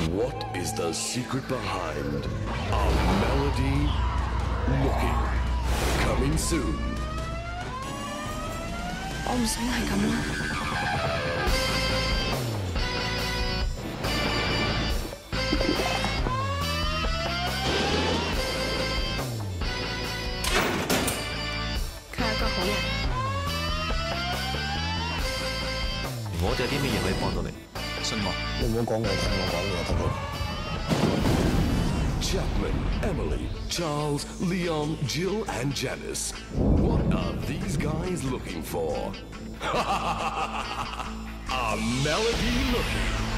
What is the secret behind a melody looking? Coming soon. 我唔想係咁啦。佢係一個好人。 我哋有啲咩嘢可以幫到你？信我。 你唔好講我聽我講嘢得冇 ？Chapman, Emily, Charles, Leon, Jill, and Janice. What are these guys looking for? A melody looking.